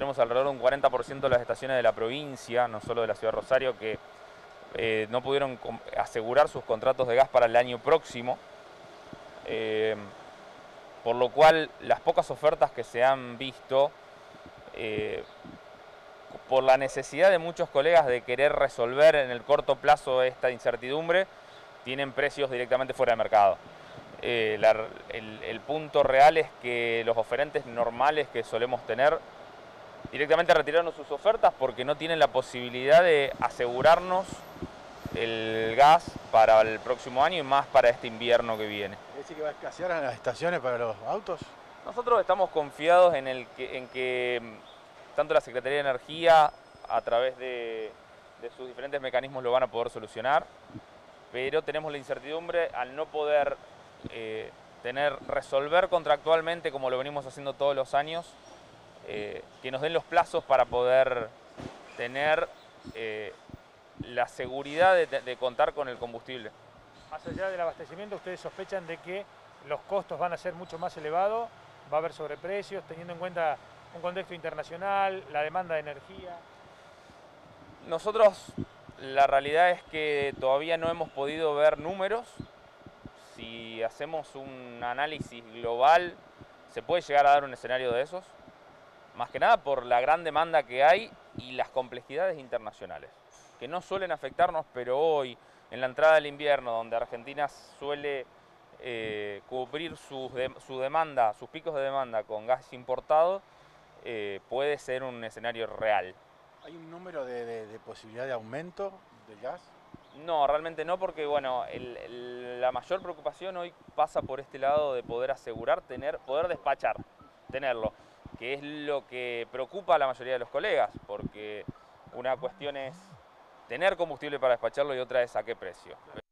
tenemos alrededor de un 40% de las estaciones de la provincia, no solo de la ciudad de Rosario, que no pudieron asegurar sus contratos de gas para el año próximo. Por lo cual las pocas ofertas que se han visto, por la necesidad de muchos colegas de querer resolver en el corto plazo esta incertidumbre, tienen precios directamente fuera de mercado. El punto real es que los oferentes normales que solemos tener directamente retiraron sus ofertas porque no tienen la posibilidad de asegurarnos el gas para el próximo año y más para este invierno que viene. ¿Es decir que va a escasear en las estaciones para los autos? Nosotros estamos confiados en que tanto la Secretaría de Energía, a través de sus diferentes mecanismos, lo van a poder solucionar, pero tenemos la incertidumbre al no poder resolver contractualmente, como lo venimos haciendo todos los años, que nos den los plazos para poder tener la seguridad de contar con el combustible. Más allá del abastecimiento, ¿ustedes sospechan de que los costos van a ser mucho más elevados? ¿Va a haber sobreprecios, teniendo en cuenta un contexto internacional, la demanda de energía? Nosotros, la realidad es que todavía no hemos podido ver números. Si hacemos un análisis global, se puede llegar a dar un escenario de esos. Más que nada por la gran demanda que hay y las complejidades internacionales, que no suelen afectarnos, pero hoy, en la entrada del invierno, donde Argentina suele cubrir su demanda, sus picos de demanda con gas importado, puede ser un escenario real. ¿Hay un número de posibilidad de aumento del gas? No, realmente no, porque bueno, la mayor preocupación hoy pasa por este lado de poder asegurar, poder despachar, tenerlo, que es lo que preocupa a la mayoría de los colegas, porque una cuestión es tener combustible para despacharlo y otra es a qué precio.